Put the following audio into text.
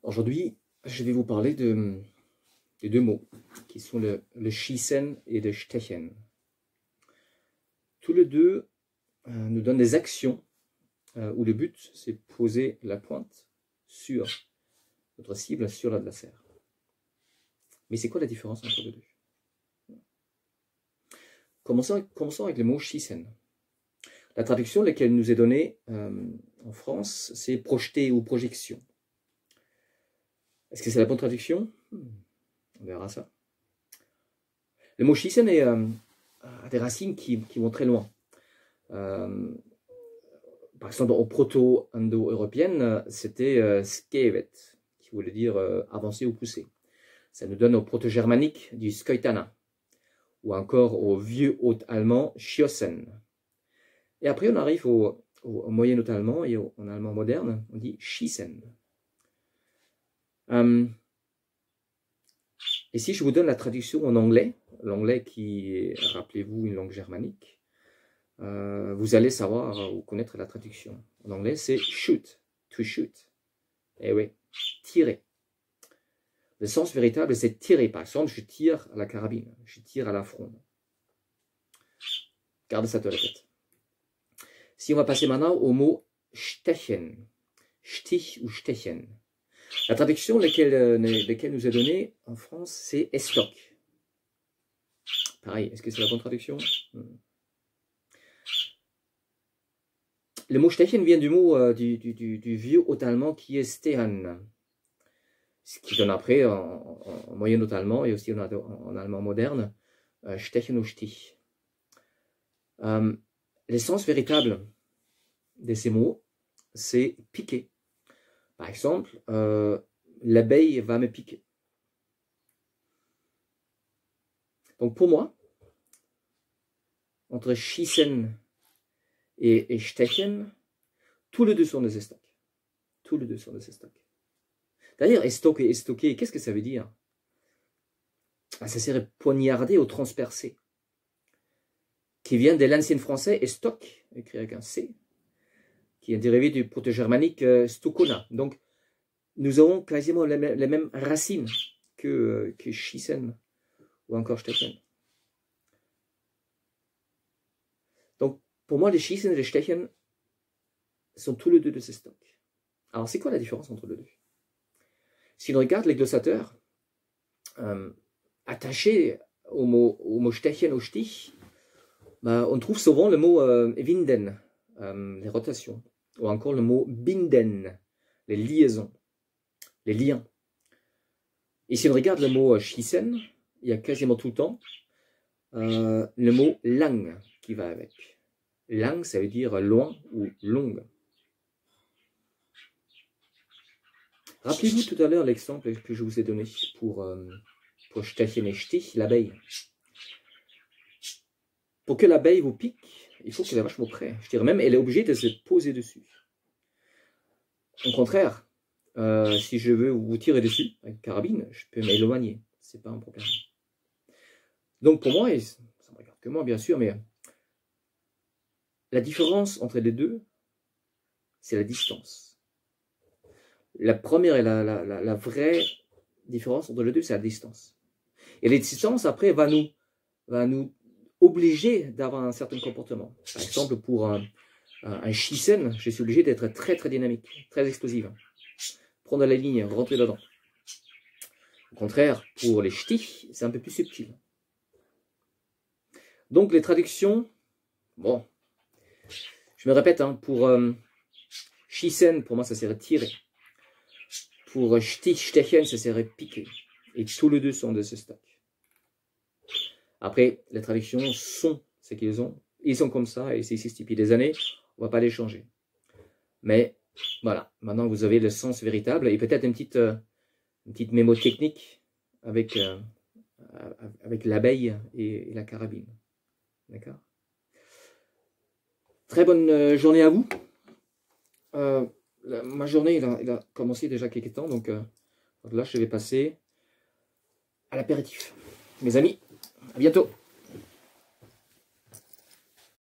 Aujourd'hui, je vais vous parler de deux mots qui sont le schießen et le stechen. Tous les deux nous donnent des actions où le but, c'est poser la pointe sur notre cible, sur l'adversaire. Mais c'est quoi la différence entre les deux? Commençons avec le mot schießen. La traduction laquelle nous est donnée en France, c'est projeter ou projection. Est-ce que c'est la bonne traduction? On verra ça. Le mot schießen a des racines qui vont très loin. Par exemple, en proto-indo-européenne, c'était skevet, qui voulait dire avancer ou pousser. Ça nous donne au proto-germanique du skoitana, ou encore au vieux haut-allemand schiossen. Et après, on arrive au moyen haut-allemand et en allemand moderne, on dit schießen. Et si je vous donne la traduction en anglais, l'anglais qui est, rappelez-vous, une langue germanique, vous allez savoir ou connaître la traduction. En anglais, c'est shoot, to shoot. Eh oui, tirer. Le sens véritable, c'est tirer. Par exemple, je tire à la carabine, je tire à la fronde. Gardez ça dans la tête. Si on va passer maintenant au mot stechen, stich ou stechen. La traduction laquelle nous est donnée en France, c'est estoc. Pareil, est-ce que c'est la bonne traduction? Le mot stechen vient du mot du vieux haut-allemand qui est stehen, ce qui donne après en moyen haut-allemand et aussi en allemand moderne, stechen ou stich. L'essence véritable de ces mots, c'est piquer. Par exemple, l'abeille va me piquer. Donc pour moi, entre schießen et stechen, tous les deux sont des estocs. Tous les deux sont des estocs. D'ailleurs, estoc et estoquer, qu'est-ce que ça veut dire? Ça serait poignarder ou transpercer, qui vient de l'ancien français estoc, écrit avec un C, qui est dérivé du proto-germanique stokona. Donc, nous avons quasiment les mêmes racines que schießen ou encore stechen. Donc, pour moi, les schießen et les stechen sont tous les deux de ces stocks. Alors, c'est quoi la différence entre les deux? Si on regarde les glossateurs, attachés au mot stechen, au stich, on trouve souvent le mot winden, les rotations, ou encore le mot binden, les liaisons, les liens. Et si on regarde le mot schießen, il y a quasiment tout le temps le mot lang qui va avec. Lang, ça veut dire loin ou longue. Rappelez-vous tout à l'heure l'exemple que je vous ai donné pour stechen et stich, l'abeille. Pour que l'abeille vous pique, il faut qu'elle est vachement près. Je dirais même, elle est obligée de se poser dessus. Au contraire, si je veux vous tirer dessus avec une carabine, je peux m'éloigner. C'est pas un problème. Donc pour moi, et ça ne me regarde que moi bien sûr, mais la différence entre les deux, c'est la distance. La première et la vraie différence entre les deux, c'est la distance. Et la distance, après, va nous obliger d'avoir un certain comportement. Par exemple, pour un schießen, je suis obligé d'être très très dynamique, très explosive. Prendre la ligne, rentrer dedans. Au contraire, pour les stich, c'est un peu plus subtil. Donc les traductions, bon, je me répète, hein, pour schießen, pour moi ça serait tirer. Pour stich, stechen, ça serait piquer. Et tous les deux sont de ce stock. Après, les traductions sont ce qu'ils ont. Ils sont comme ça et c'est ici depuis des années. On ne va pas les changer. Mais voilà, maintenant vous avez le sens véritable et peut-être une petite mémo technique avec l'abeille et la carabine. D'accord? Très bonne journée à vous. Ma journée, elle a commencé déjà quelques temps, donc là, je vais passer à l'apéritif. Mes amis, à bientôt.